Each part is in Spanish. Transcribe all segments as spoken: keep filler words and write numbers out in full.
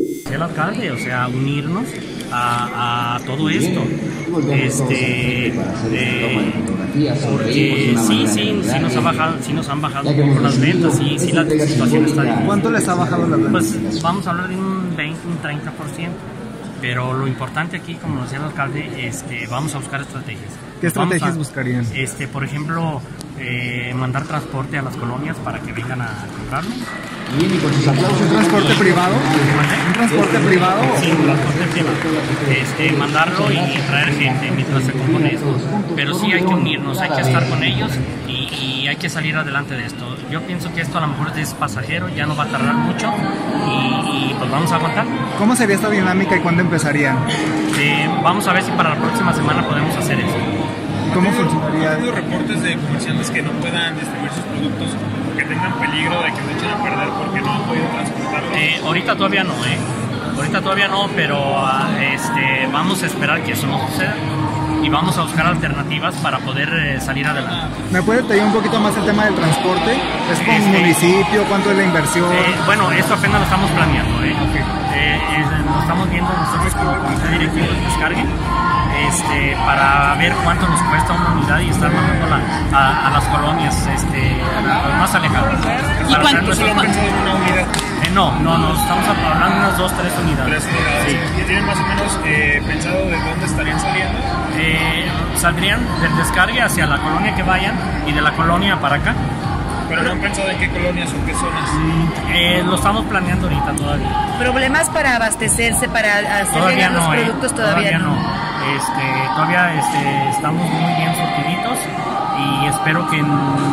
El alcalde, o sea, unirnos a, a todo esto, este, eh, porque sí, sí, sí nos ha bajado, sí nos han bajado un poco las ventas, sí, sí la situación está difícil. ¿Cuánto les ha bajado la venta? Pues vamos a hablar de un veinte, un treinta por ciento, pero lo importante aquí, como lo decía el alcalde, es que vamos a buscar estrategias. ¿Qué estrategias a, buscarían? Este, por ejemplo, eh, mandar transporte a las colonias para que vengan a comprarlo. ¿Un transporte privado? ¿Un transporte privado? Sí, un transporte privado. Este, mandarlo y traer gente mientras se compone esto. Pero sí hay que unirnos, hay que estar con ellos y, y hay que salir adelante de esto. Yo pienso que esto a lo mejor es pasajero, ya no va a tardar mucho y, y pues vamos a aguantar. ¿Cómo sería esta dinámica y cuándo empezarían? Eh, vamos a ver si para la próxima semana podemos hacer eso. ¿Cómo funcionaría? ¿Ha habido reportes de comerciantes que no puedan distribuir sus productos que tengan peligro de que se echen a perder porque no han podido transportarlos? Eh, ahorita todavía no, ¿eh? Ahorita todavía no, pero uh, este, vamos a esperar que eso no suceda y vamos a buscar alternativas para poder eh, salir adelante. ¿Me puede detallar un poquito más el tema del transporte? ¿Es con Este, municipio? ¿Cuánto es la inversión? Eh, bueno, esto apenas lo estamos planeando, ¿eh? Okay. Eh, es, lo estamos viendo nosotros como comité directivo de descargue. Este, para ver cuánto nos cuesta una unidad y estar mandándola a, a las colonias este, a las más alejadas. ¿Y cuánto solo han pensado en una unidad? Eh, no, no, no, estamos hablando de unas dos, tres unidades. Tres unidades. Sí. ¿Y tienen más o menos eh, pensado de dónde estarían saliendo? Eh, saldrían del descargue hacia la colonia que vayan y de la colonia para acá. Pero no han pensado en qué colonias o qué zonas. Eh, lo estamos planeando ahorita todavía. ¿Problemas para abastecerse, para hacer Todavía llegar no, los eh, productos? Todavía, todavía no. Este, todavía este, estamos muy bien surtiditos y espero que en,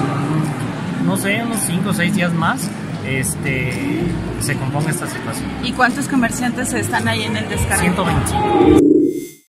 no sé, unos cinco o seis días más este, se componga esta situación. ¿Y cuántos comerciantes están ahí en el descargue? ciento veinticinco.